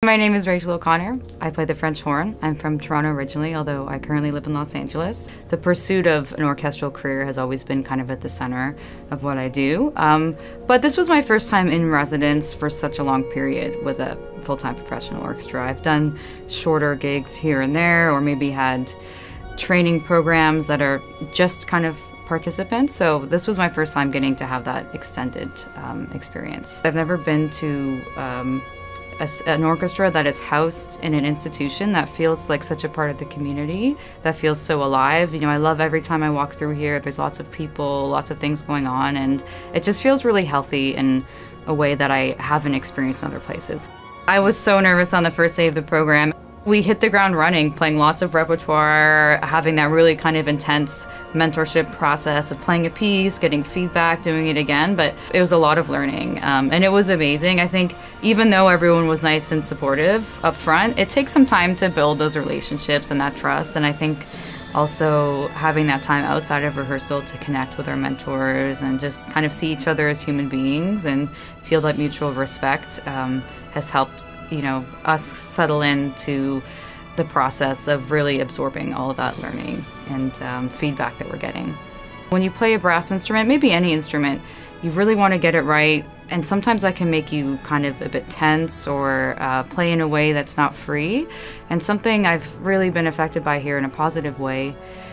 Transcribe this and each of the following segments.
My name is Rachel O'Connor. I play the French horn. I'm from Toronto originally, although I currently live in Los Angeles. The pursuit of an orchestral career has always been kind of at the center of what I do. But this was my first time in residence for such a long period with a full-time professional orchestra. I've done shorter gigs here and there, or maybe had training programs that are just kind of participants. So this was my first time getting to have that extended experience. I've never been to an orchestra that is housed in an institution that feels like such a part of the community, that feels so alive. You know, I love every time I walk through here. There's lots of people, lots of things going on, and it just feels really healthy in a way that I haven't experienced in other places. I was so nervous on the first day of the program. We hit the ground running, playing lots of repertoire, having that really kind of intense mentorship process of playing a piece, getting feedback, doing it again, but it was a lot of learning, and it was amazing. I think even though everyone was nice and supportive up front, it takes some time to build those relationships and that trust, and I think also having that time outside of rehearsal to connect with our mentors and just kind of see each other as human beings and feel that mutual respect has helped, you know, us settle into the process of really absorbing all of that learning and feedback that we're getting. When you play a brass instrument, maybe any instrument, you really want to get it right, and sometimes that can make you kind of a bit tense or play in a way that's not free. And something I've really been affected by here in a positive way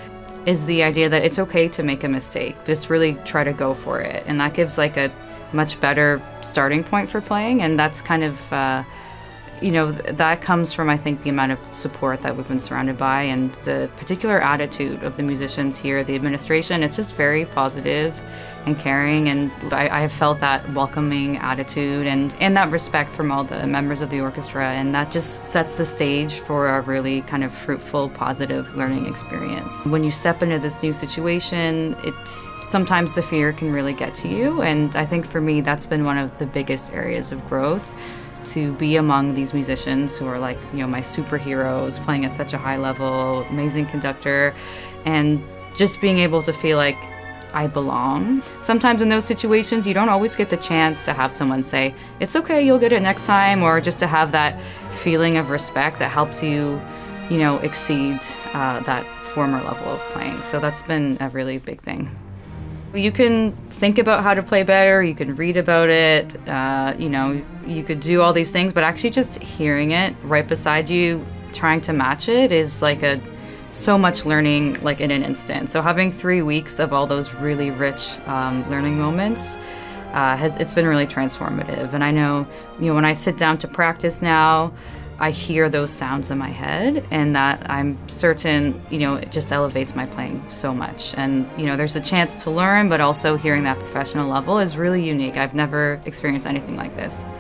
is the idea that it's okay to make a mistake. Just really try to go for it, and that gives like a much better starting point for playing, and that's kind of you know, that comes from, I think, the amount of support that we've been surrounded by and the particular attitude of the musicians here, the administration. It's just very positive and caring, and I have felt that welcoming attitude and that respect from all the members of the orchestra, and that just sets the stage for a really kind of fruitful, positive learning experience. When you step into this new situation, sometimes the fear can really get to you, and I think for me that's been one of the biggest areas of growth, to be among these musicians who are like, you know, my superheroes, playing at such a high level, amazing conductor, and just being able to feel like I belong. Sometimes in those situations, you don't always get the chance to have someone say, it's okay, you'll get it next time, or just to have that feeling of respect that helps you, you know, exceed that former level of playing. So that's been a really big thing. You can think about how to play better, you can read about it, you know, you could do all these things, but actually just hearing it right beside you, trying to match it is like so much learning like in an instant. So having 3 weeks of all those really rich learning moments, it's been really transformative. And I know, you know, when I sit down to practice now, I hear those sounds in my head, and that I'm certain, you know, it just elevates my playing so much. And, you know, there's a chance to learn, but also hearing that professional level is really unique. I've never experienced anything like this.